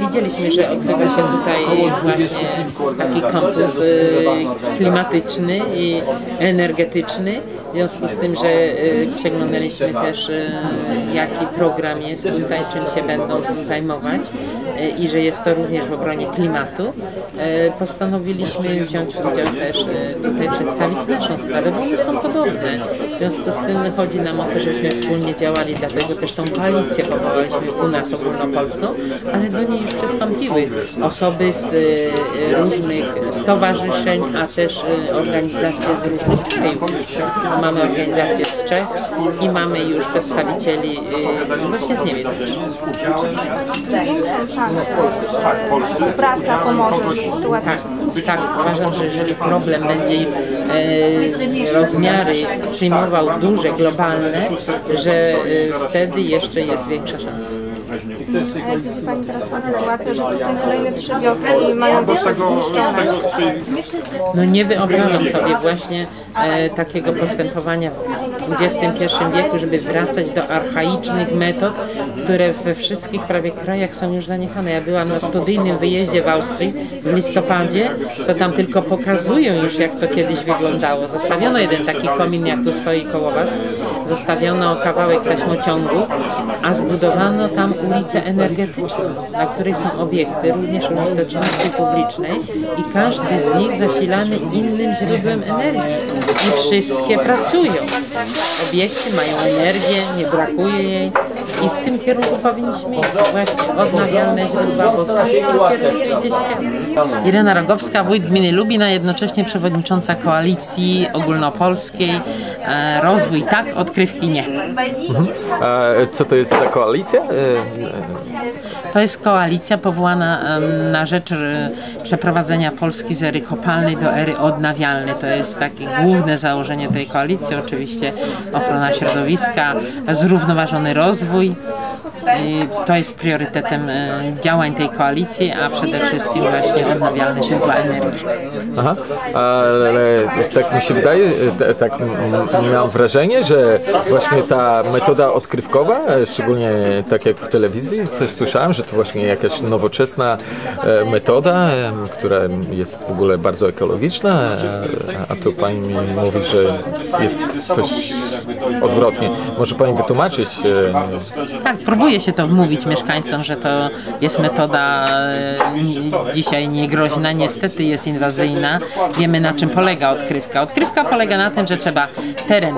widzieliśmy, że odbywa się tutaj właśnie taki kampus klimatyczny i energetyczny. W związku z tym, że przeglądaliśmy też jaki program jest tutaj, czym się będą zajmować i że jest to również w obronie klimatu, postanowiliśmy wziąć udział też tutaj, przedstawić naszą sprawę, bo one są podobne. W związku z tym chodzi nam o to, żebyśmy wspólnie działali, dlatego też tą koalicję powołaliśmy u nas ogólnopolską, ale do niej już przystąpiły osoby z różnych stowarzyszeń, a też organizacje z różnych krajów. Mamy organizacje z Czech i mamy już przedstawicieli właśnie z Niemiec. Większą szansę, że współpraca pomoże w sytuacji. Tak, uważam, że jeżeli problem będzie rozmiary przyjmował duże, globalne, że wtedy jeszcze jest większa szansa. A jak widzi Pani teraz tę sytuację, że tutaj kolejne 3 wioski mają zostać zniszczone? No nie wyobrażam sobie właśnie takiego postępowania w XXI wieku, żeby wracać do archaicznych metod, które we wszystkich prawie krajach są już zaniechane. Ja byłam na studyjnym wyjeździe w Austrii w listopadzie, to tam tylko pokazują już, jak to kiedyś wyglądało. Zostawiono jeden taki komin, jak tu stoi koło Was, zostawiono kawałek taśmociągu, a zbudowano tam ulicę energetyczną, na której są obiekty również użyteczności publicznej i każdy z nich zasilany innym źródłem energii. I wszystkie pracują. Obiekty mają energię, nie brakuje jej i w tym kierunku powinniśmy iść. Właśnie odnawialne źródła, bo tak kieruje idzie świat. Irena Rogowska, wójt gminy Lubin, a jednocześnie przewodnicząca koalicji ogólnopolskiej Rozwój tak, odkrywki nie. A co to jest za koalicja? To jest koalicja powołana na rzecz przeprowadzenia Polski z ery kopalnej do ery odnawialnej. To jest takie główne założenie tej koalicji. Oczywiście ochrona środowiska, zrównoważony rozwój. To jest priorytetem działań tej koalicji, a przede wszystkim właśnie odnawialne źródła energii. Aha, ale tak mi się wydaje, tak mam wrażenie, że właśnie ta metoda odkrywkowa, szczególnie tak jak w telewizji, coś słyszałem, że to właśnie jakaś nowoczesna metoda, która jest w ogóle bardzo ekologiczna, a tu Pani mi mówi, że jest coś odwrotnie. Może Pani wytłumaczyć? Tak, próbuję się to wmówić mieszkańcom, że to jest metoda dzisiaj niegroźna, niestety jest inwazyjna. Wiemy, na czym polega odkrywka. Odkrywka polega na tym, że trzeba teren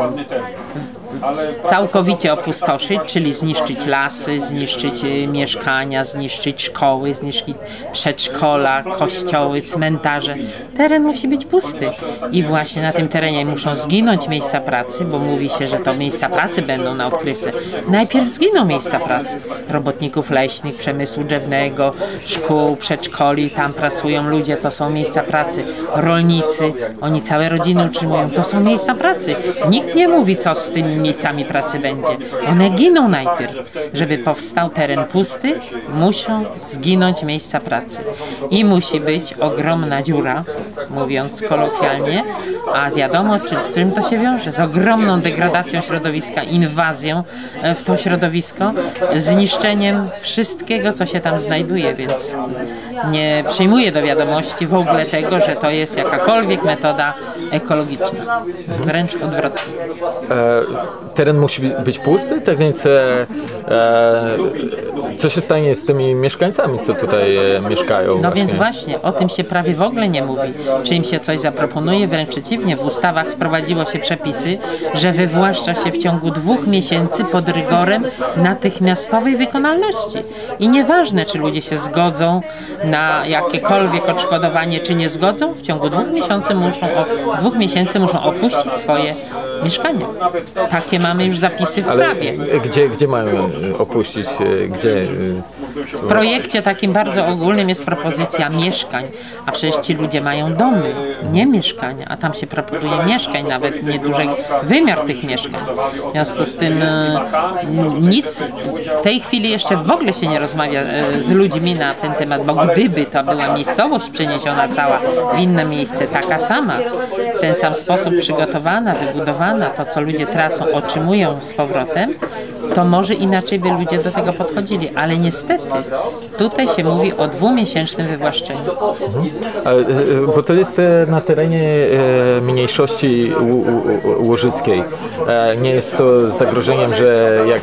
całkowicie opustoszyć, czyli zniszczyć lasy, zniszczyć mieszkania, zniszczyć szkoły, zniszczyć przedszkola, kościoły, cmentarze. Teren musi być pusty i właśnie na tym terenie muszą zginąć miejsca pracy, bo mówi się, że to miejsca pracy będą na odkrywce. Najpierw zginą miejsca pracy robotników leśnych, przemysłu drzewnego, szkół, przedszkoli, tam pracują ludzie, to są miejsca pracy. Rolnicy, oni całe rodziny utrzymują, to są miejsca pracy. Nikt nie mówi, co z tymi miejscami pracy będzie. One giną najpierw. Żeby powstał teren pusty, muszą zginąć miejsca pracy. I musi być ogromna dziura, mówiąc kolokwialnie, a wiadomo, z czym to się wiąże? Z ogromną degradacją środowiska, inwazją w to środowisko, zniszczeniem wszystkiego, co się tam znajduje, więc nie przyjmuję do wiadomości w ogóle tego, że to jest jakakolwiek metoda ekologiczna. Wręcz odwrotnie. Teren musi być pusty, tak więc co się stanie z tymi mieszkańcami, co tutaj mieszkają? No więc właśnie, o tym się prawie w ogóle nie mówi. Czy im się coś zaproponuje? Wręcz przeciwnie, w ustawach wprowadziło się przepisy, że wywłaszcza się w ciągu 2 miesięcy pod rygorem natychmiastowej wykonalności. I nieważne, czy ludzie się zgodzą na jakiekolwiek odszkodowanie, czy nie zgodzą, w ciągu 2 miesięcy muszą opuścić swoje mieszkania. Takie mamy już zapisy w prawie. Gdzie mają opuścić? Gdzie? W projekcie takim bardzo ogólnym jest propozycja mieszkań, a przecież ci ludzie mają domy, nie mieszkania, a tam się proponuje mieszkań, nawet nieduży wymiar tych mieszkań. W związku z tym nic w tej chwili jeszcze w ogóle się nie rozmawia z ludźmi na ten temat, bo gdyby to była miejscowość przeniesiona cała w inne miejsce, taka sama, w ten sam sposób przygotowana, wybudowana, to co ludzie tracą, otrzymują z powrotem, to może inaczej by ludzie do tego podchodzili, ale niestety niestety. Tutaj się mówi o 2-miesięcznym wywłaszczeniu. Bo to jest na terenie mniejszości łużyckiej. Nie jest to zagrożeniem, że jak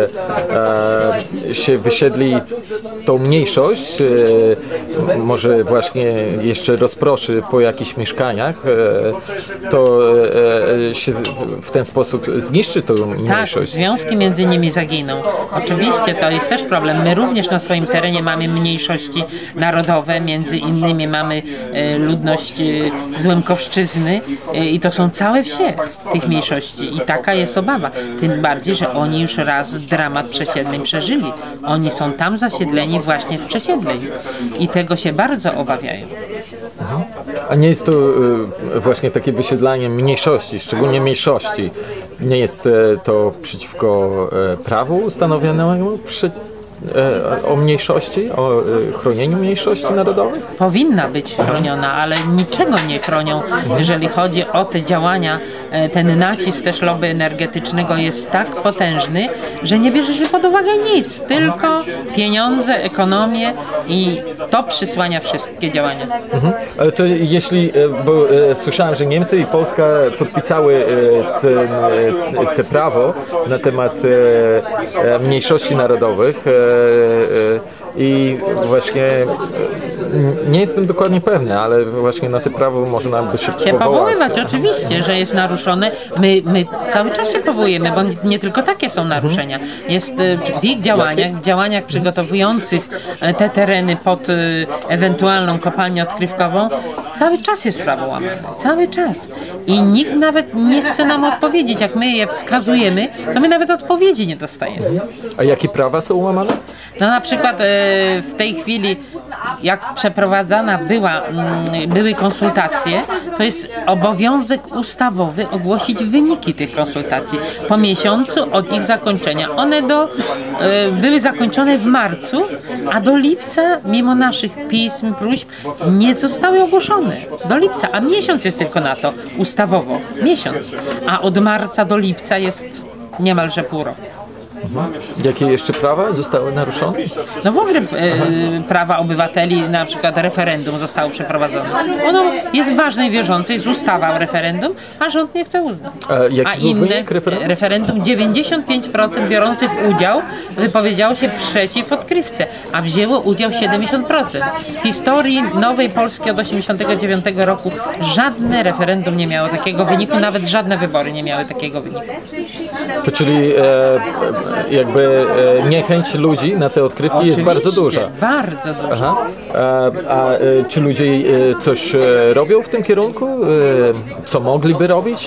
się wysiedli tą mniejszość, może właśnie jeszcze rozproszy po jakichś mieszkaniach, to się w ten sposób zniszczy tą Tak, mniejszość. związki między nimi zaginą. Oczywiście to jest też problem. My również na swoim terenie mamy mniejszości narodowe, między innymi mamy ludność z Łemkowszczyzny i to są całe wsie tych mniejszości i taka jest obawa. Tym bardziej, że oni już raz dramat przesiedleń przeżyli. Oni są tam zasiedleni właśnie z przesiedleń i tego się bardzo obawiają. A nie jest to właśnie takie wysiedlanie mniejszości, szczególnie mniejszości. Nie jest to przeciwko prawu ustanowionemu o mniejszości, o chronieniu mniejszości narodowych? Powinna być chroniona, ale niczego nie chronią, jeżeli chodzi o te działania. Ten nacisk też lobby energetycznego jest tak potężny, że nie bierze się pod uwagę nic, tylko pieniądze, ekonomię i to przysłania wszystkie działania. Ale to jeśli, bo słyszałem, że Niemcy i Polska podpisały te prawo na temat mniejszości narodowych i właśnie nie jestem dokładnie pewny, ale właśnie na te prawo można by się powoływać. Oczywiście, że jest naruszone. My cały czas się powołujemy, bo nie tylko takie są naruszenia. Jest w ich działaniach przygotowujących te tereny pod ewentualną kopalnię odkrywkową, cały czas jest prawo łamane. Cały czas. I nikt nawet nie chce nam odpowiedzieć. Jak my je wskazujemy, to my nawet odpowiedzi nie dostajemy. A jakie prawa są łamane? No na przykład w tej chwili, jak przeprowadzana były konsultacje, to jest obowiązek ustawowy ogłosić wyniki tych konsultacji po miesiącu od ich zakończenia. One były zakończone w marcu, a do lipca, mimo naszych pism, próśb, nie zostały ogłoszone. Do lipca, a miesiąc jest tylko na to ustawowo. Miesiąc. A od marca do lipca jest niemalże pół roku. Jakie jeszcze prawa zostały naruszone? No w ogóle prawa obywateli, na przykład referendum zostało przeprowadzone. Ono jest ważne i wierzące, jest ustawa o referendum, a rząd nie chce uznać. A inne referendum 95% biorących udział wypowiedziało się przeciw odkrywce, a wzięło udział 70%. W historii nowej Polski od 1989 roku żadne referendum nie miało takiego wyniku, nawet żadne wybory nie miały takiego wyniku. To czyli jakby niechęć ludzi na te odkrywki jest bardzo duża. Bardzo duża. Aha. Czy ludzie coś robią w tym kierunku? Co mogliby robić?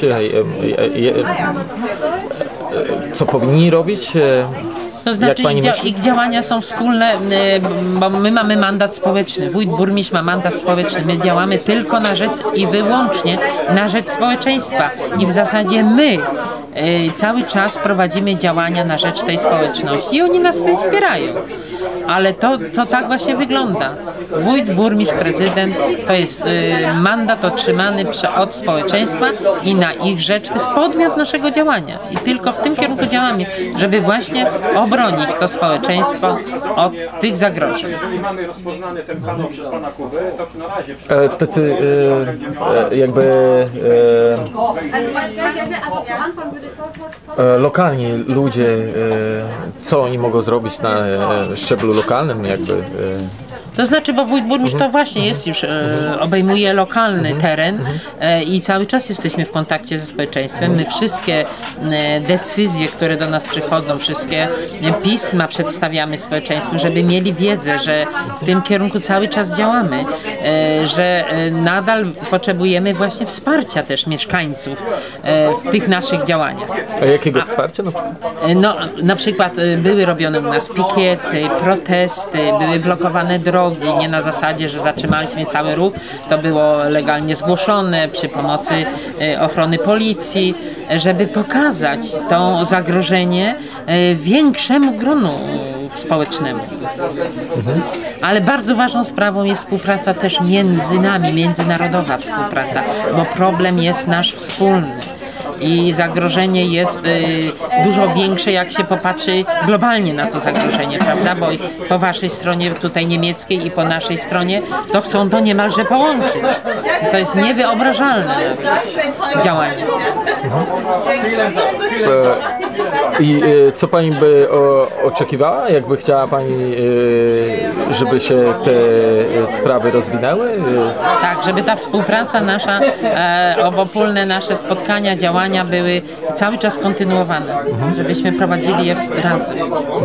Co powinni robić? To znaczy ich działania są wspólne, bo my mamy mandat społeczny. Wójt burmistrz ma mandat społeczny. My działamy tylko na rzecz i wyłącznie na rzecz społeczeństwa. I w zasadzie my cały czas prowadzimy działania na rzecz tej społeczności i oni nas w tym wspierają. Ale to tak właśnie wygląda. Wójt, burmistrz, prezydent to jest mandat otrzymany od społeczeństwa i na ich rzecz to jest podmiot naszego działania. I tylko w tym kierunku działamy, żeby właśnie obronić to społeczeństwo od tych zagrożeń. Mamy rozpoznany ten kanał przez pana Kubę, to na razie. Tacy jakby lokalni ludzie, co oni mogą zrobić na szczeblu lokalnym jakby? To znaczy, bo wójt burmistrz to właśnie jest już, obejmuje lokalny teren i cały czas jesteśmy w kontakcie ze społeczeństwem. My wszystkie decyzje, które do nas przychodzą, wszystkie pisma przedstawiamy społeczeństwu, żeby mieli wiedzę, że w tym kierunku cały czas działamy, że nadal potrzebujemy właśnie wsparcia też mieszkańców w tych naszych działaniach. A jakiego wsparcia na przykład? No, na przykład były robione u nas pikiety, protesty, były blokowane drogi, nie na zasadzie, że zatrzymaliśmy cały ruch, to było legalnie zgłoszone przy pomocy ochrony policji, żeby pokazać to zagrożenie większemu gronu społecznemu. Ale bardzo ważną sprawą jest współpraca też między nami, międzynarodowa współpraca, bo problem jest nasz wspólny. i zagrożenie jest dużo większe, jak się popatrzy globalnie na to zagrożenie, prawda? Bo po waszej stronie tutaj niemieckiej i po naszej stronie to chcą to niemalże połączyć. To jest niewyobrażalne działanie. I co pani by oczekiwała, jakby chciała pani, żeby się te sprawy rozwinęły? Tak, żeby ta współpraca nasza, obopólne nasze spotkania, działania były cały czas kontynuowane, żebyśmy prowadzili je razem.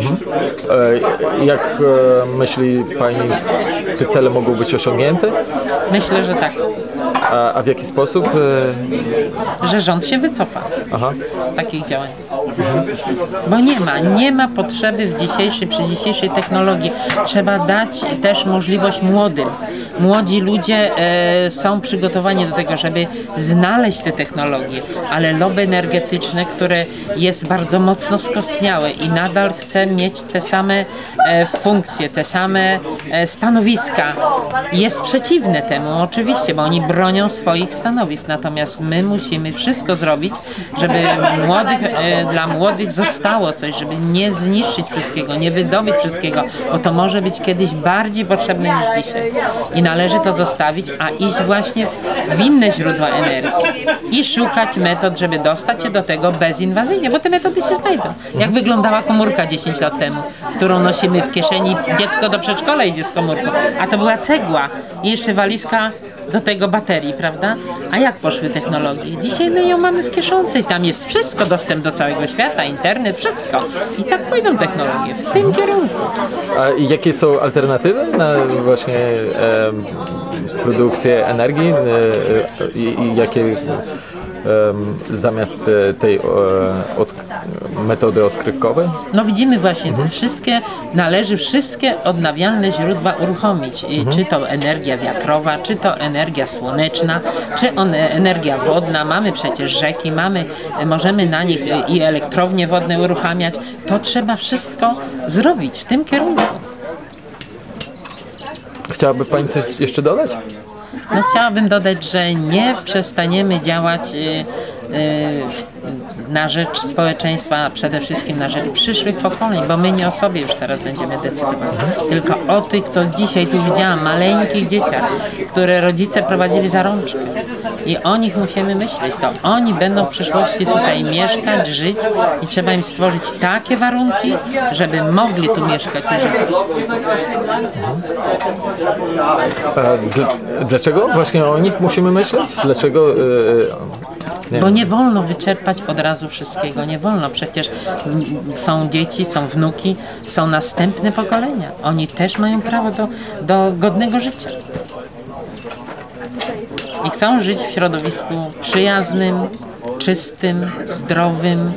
Jak myśli pani, te cele mogą być osiągnięte? Myślę, że tak, A w jaki sposób? że rząd się wycofa Aha. z takich działań. Bo nie ma potrzeby przy dzisiejszej technologii. Trzeba dać też możliwość młodym. Młodzi ludzie są przygotowani do tego, żeby znaleźć te technologie, ale lobby energetyczne, które jest bardzo mocno skostniałe i nadal chce mieć te same funkcje, te same stanowiska, jest przeciwne temu oczywiście, bo oni bronią swoich stanowisk. Natomiast my musimy wszystko zrobić, żeby dla młodych zostało coś, żeby nie zniszczyć wszystkiego, nie wydobyć wszystkiego, bo to może być kiedyś bardziej potrzebne niż dzisiaj. I należy to zostawić, a iść właśnie w inne źródła energii i szukać metod, żeby dostać się do tego bezinwazyjnie, bo te metody się znajdą. Jak wyglądała komórka 10 lat temu, którą nosimy w kieszeni, dziecko do przedszkola idzie z komórką, a to była cegła i jeszcze walizka do tego baterii, prawda? A jak poszły technologie? Dzisiaj my ją mamy w kieszonce i tam jest wszystko, dostęp do całego świata, internet, wszystko. I tak pójdą technologie w tym kierunku. A jakie są alternatywy na właśnie produkcję energii i jakie zamiast tej metody odkrywkowej? No widzimy właśnie, należy wszystkie odnawialne źródła uruchomić. I czy to energia wiatrowa, czy to energia słoneczna, czy energia wodna. Mamy przecież rzeki, możemy na nich i elektrownie wodne uruchamiać. To trzeba wszystko zrobić w tym kierunku. Chciałaby pani coś jeszcze dodać? No, chciałabym dodać, że nie przestaniemy działać na rzecz społeczeństwa, a przede wszystkim na rzecz przyszłych pokoleń, bo my nie o sobie już teraz będziemy decydować, tylko o tych, co dzisiaj tu widziałam, maleńkich dzieciach, które rodzice prowadzili za rączkę. I o nich musimy myśleć. To oni będą w przyszłości tutaj mieszkać, żyć i trzeba im stworzyć takie warunki, żeby mogli tu mieszkać i żyć. Dlaczego właśnie o nich musimy myśleć? Dlaczego? Bo nie wolno wyczerpać od razu wszystkiego, nie wolno. Przecież są dzieci, są wnuki, są następne pokolenia. Oni też mają prawo do godnego życia. I chcą żyć w środowisku przyjaznym, czystym, zdrowym.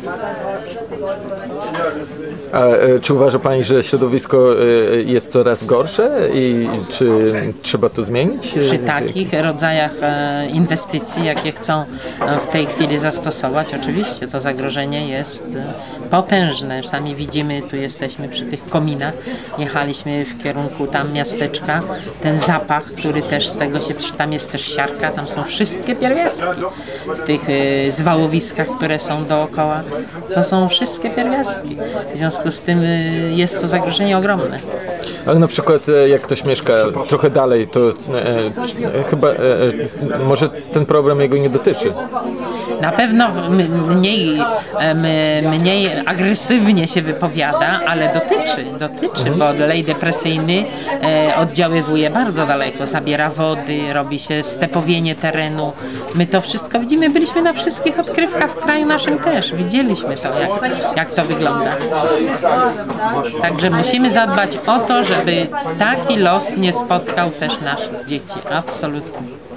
A czy uważa pani, że środowisko jest coraz gorsze i czy trzeba to zmienić? Przy takich rodzajach inwestycji, jakie chcą w tej chwili zastosować, oczywiście to zagrożenie jest potężne. Sami widzimy, tu jesteśmy przy tych kominach, jechaliśmy w kierunku tam miasteczka, ten zapach, który też z tego tam jest też siarka, tam są wszystkie pierwiastki w tych zwałowiskach, które są dookoła, to są wszystkie pierwiastki. W związku z tym jest to zagrożenie ogromne. Ale na przykład jak ktoś mieszka trochę dalej, to chyba może ten problem jego nie dotyczy. Na pewno mniej agresywnie się wypowiada, ale dotyczy, bo lej depresyjny oddziaływuje bardzo daleko, zabiera wody, robi się stepowienie terenu. My to wszystko widzimy, byliśmy na wszystkich odkrywkach w kraju naszym też, widzieliśmy to, jak to wygląda. Także musimy zadbać o to, żeby taki los nie spotkał też naszych dzieci, absolutnie.